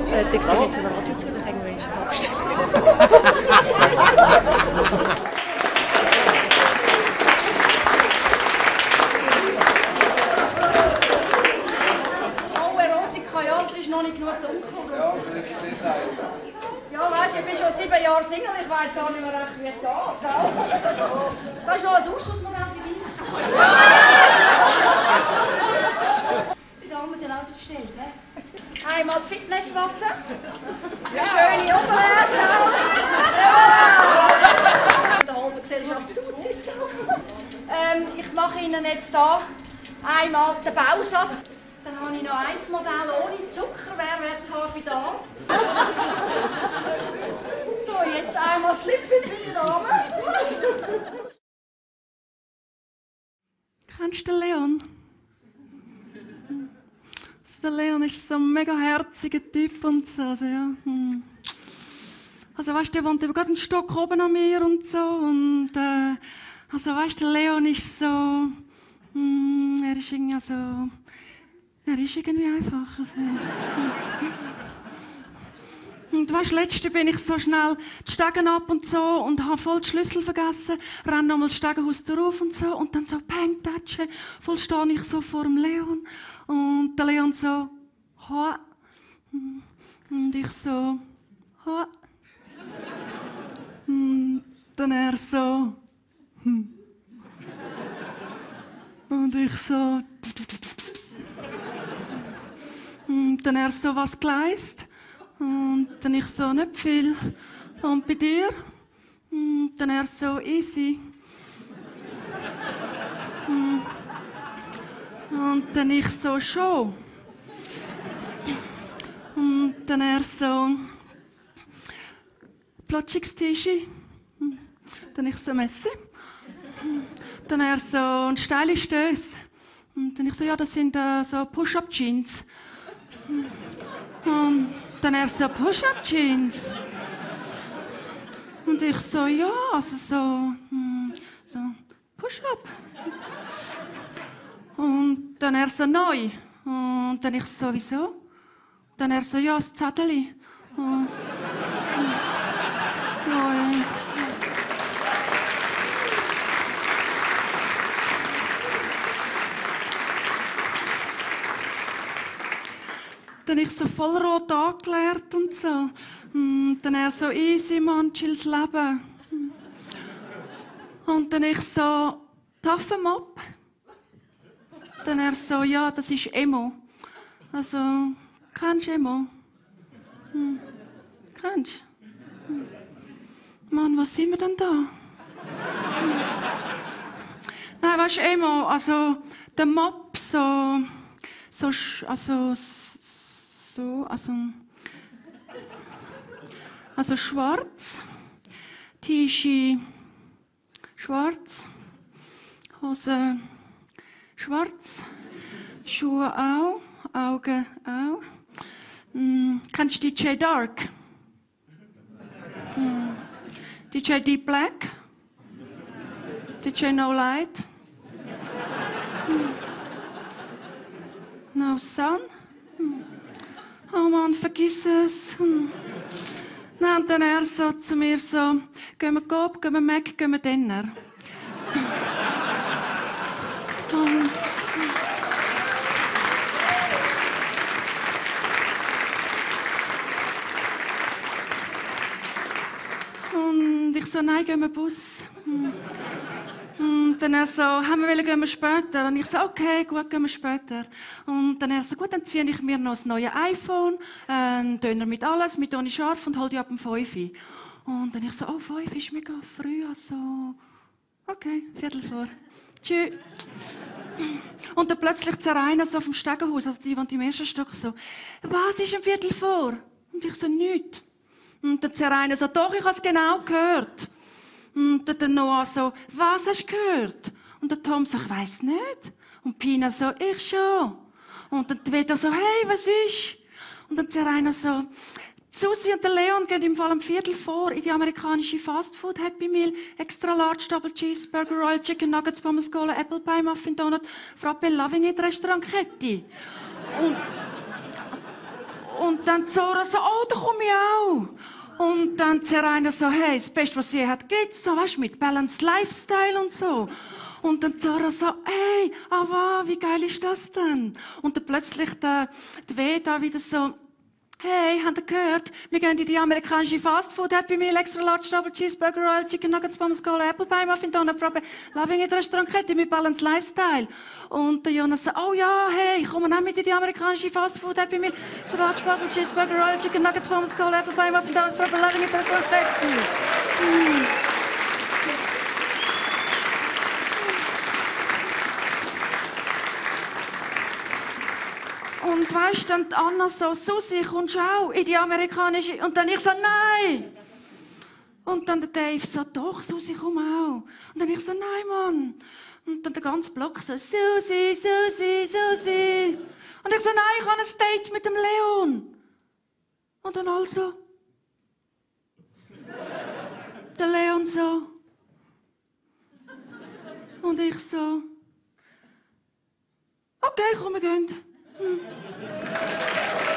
dann sehe ich jetzt ein Radio zu, dann können wir wenigstens abstellen. Oh, Erotika, ja, es ist noch nicht genug dunkel draussen. Ja, weißt du, ich bin schon 7 Jahre Single, ich weiss gar nicht mehr recht, wie es geht, gell? Da ist noch ein Ausschussmodell für dich. Die Damen, Sie haben auch etwas bestellt, he? Einmal Fitnesswatte. Eine schöne Oberarme. Ja! Der halben Gesellschaft tut es, gell? Ich mache Ihnen jetzt hier einmal den Bausatz. Dann habe ich noch ein Modell ohne Zucker. Wer wird es haben für das? So, jetzt einmal Slipfit für die Dame. Kennst du den Leon? Der Leon ist so ein mega herziger Typ und so. Also, ja. Also weißt du, der wohnt eben gerade einen Stock oben an mir und so. Und also weißt du, der Leon ist so. Er ist irgendwie so. Er ist irgendwie einfach. Also, und weißt, letzte bin ich so schnell die Stegen ab und so und habe voll die Schlüssel vergessen, renne nochmal das Stegenhaus drauf und so und dann so Peng, Tatsche, voll stehe ich so vor dem Leon und der Leon so «Hoa» und ich so «Hoa» und dann er so und ich so und dann er so «Was geleist?» Und dann ich so, nicht viel. Und bei dir? Und dann er so, easy. Und dann ich so, schon. Und dann er so, Platschungstische. Dann ich so, Messi. Dann er so, und steile Stöße. Und dann ich so, ja, das sind so Push-Up-Jeans. Dann er so Push-Up-Jeans. Und ich so, ja, also so Push-Up. Und dann er so, neu. Und dann ich so, wieso? Dann er so, ja, das Zettel. Neu. Dann ich so voll rot angelernt und so. Dann er so, easy, Mann, chills Leben. Und dann ich so, Taffenmob. Dann er so, ja, das ist Emo. Also, kennst du Emo? Kennst du? Mann, was sind wir denn da? Nein, weißt du, Emo, also, der Mob, also schwarz, T-Shirt schwarz, Hose schwarz, Schuhe auch, Augen auch. Kennst du DJ Dark? DJ Deep Black? DJ No Light? No Sun? Oh Mann, vergiss es. Nein, und dann er so zu mir so, gehen wir Coop, gehen wir Mac, gehen wir Dinner. Und ich so, nein, gehen wir Bus. Und dann er so, gehen wir später? Und ich so, okay, gut, gehen wir später. Und dann er so, gut, dann ziehe ich mir noch das neue iPhone, Döner mit alles, mit ohne Scharf und hol die ab dem 5. Und dann ich so, oh, 5 ist mega früh, also, okay, Viertel vor. Tschüss. Und dann plötzlich zerreiner so vom Stegenhaus, also die wohnt im ersten Stock, so, was ist ein Viertel vor? Und ich so, nichts. Und dann zerreiner so, doch, ich habe es genau gehört. Und dann der Noah so, was hast du gehört? Und der Tom so, ich weiss nicht. Und Pina so, ich schon. Und dann Peter so, hey, was ist? Und dann Zeraina so, Susi und der Leon gehen im Fall am Viertel vor in die amerikanische Fastfood Happy Meal, extra large Double Cheeseburger, Royal Chicken Nuggets, Pommes Cola, Apple Pie, Muffin Donut, Frappe Loving It Restaurantkette. Und dann Zora so, oh, da komme ich auch. Und dann Zeraina so, hey, das Beste, was sie je hat, gibt's so, weißt du, mit Balanced Lifestyle und so. Und dann Zara so, hey, aber wie geil ist das denn? Und dann plötzlich der Veda wieder so, hey, habt ihr gehört? Wir gehen in die amerikanische Fastfood Happy Meal, extra large double cheeseburger, Royal Chicken Nuggets, Pommes, Cola, Apple Pie, Muffin, Donut, Frappe, Loving It Restaurantkette mit Balanced Lifestyle. Und der Jonas so, oh ja, hey, kommen auch mit in die amerikanische Fastfood Happy Meal, extra large double cheeseburger, Royal Chicken Nuggets, Pommes, Cola, Apple Pie, Muffin, Donut, Frappe, Loving It Restaurantkette. Und weisst, dann die Anna so, Susi, kommst du auch in die amerikanische... Und dann ich so, nein! Und dann der Dave so, doch, Susi, komm auch. Und dann ich so, nein, Mann. Und dann der ganze Block so, Susi, Susi, Susi. Und ich so, nein, ich habe ein Date mit dem Leon. Und dann also... Der Leon so. Und ich so... Okay, komm, wir gehen.